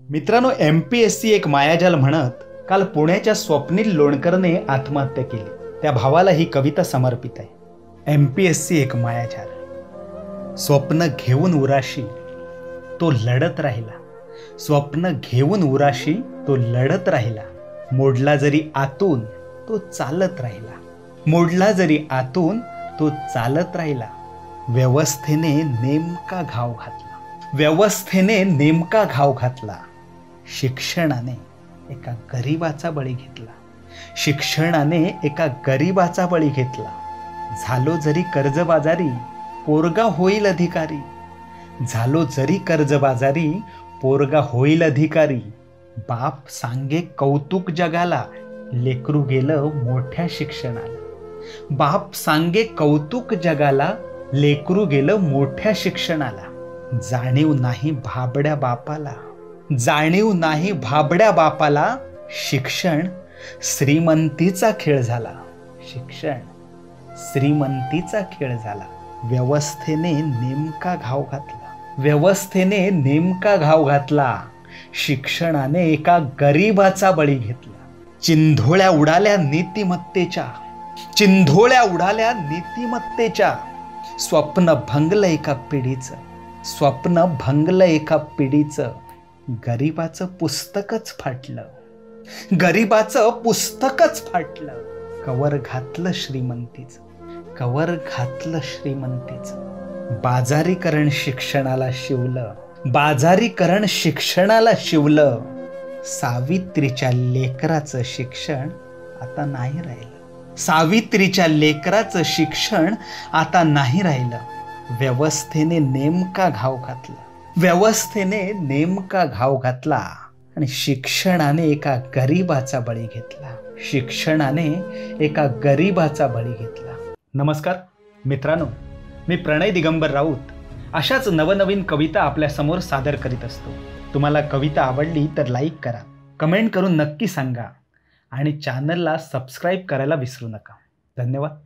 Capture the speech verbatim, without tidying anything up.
मित्रांनो, M P S C एक मायाजाल म्हणत काल पुण्याच्या स्वप्नील लोणकरने आत्महत्या केली. त्या भावाला ही कविता समर्पित आहे. एम पी एस सी एक मायाजाल, स्वप्न घेऊन उराशी तो लढत राहिला. स्वप्न घेऊन उराशी तो लढत राहिला. मोडला जरी आतून तो चालत राहिला. मोडला जरी आतून तो चालत राहिला. व्यवस्थेने नेमका घाव घातला. व्यवस्थेने नेमका घाव घातला. शिक्षणाने एका गरीबाचा बळी घेतला. शिक्षणाने एका गरीबाचा बळी घेतला. झालो जरी कर्जबाजारी पोरगा होईल अधिकारी. झालो जरी कर्जबाजारी पोरगा होईल अधिकारी. बाप सांगे कौतुक जगाला लेकरू गेलं मोठ्या शिक्षणाला. बाप सांगे कौतुक जगाला लेकरू गेलं मोठ्या शिक्षणाला. जाणीव नाही भाबड्या बापाला. जाणीव नाही भाबड्या बापाला. शिक्षण श्रीमंतीचा खेळ झाला. शिक्षण श्रीमंतीचा खेळ झाला. व्यवस्थेने नेमका घाव घातला. व्यवस्थेने नेमका घाव घातला. शिक्षणाने एका गरीबाचा बळी घेतला. चिंधोळ्या उडाल्या नीतिमत्तेच्या. चिंधोळ्या उडाल्या नीतिमत्तेच्या. स्वप्न भंगलं एका पिढीचं. स्वप्न भंगलं एका पिढीचं. गरीबाचं पुस्तकच फाटलं. गरीबाचं पुस्तकच फाटलं. कवर घातलं श्रीमंतीचं. कवर घातलं श्रीमंतीचं. बाजारीकरण शिक्षणाला शिवलं. बाजारीकरण शिक्षणाला शिवलं. सावित्रीच्या लेकराचं शिक्षण आता नाही राहिलं. सावित्रीच्या लेकराचं शिक्षण आता नाही राहिलं. व्यवस्थेने नेमका घाव घातला. व्यवस्थेने नेमका घाव घातला आणि शिक्षणाने एका गरीबाचा बळी घेतला. शिक्षणाने एका गरीबाचा बळी घेतला. नमस्कार मित्रांनो, मी प्रणय दिगंबर राऊत अशाच नवनवीन कविता आपल्यासमोर सादर करीत असतो. तुम्हाला कविता आवडली तर लाईक करा, कमेंट करून नक्की सांगा आणि चॅनलला सबस्क्राईब करायला विसरू नका. धन्यवाद.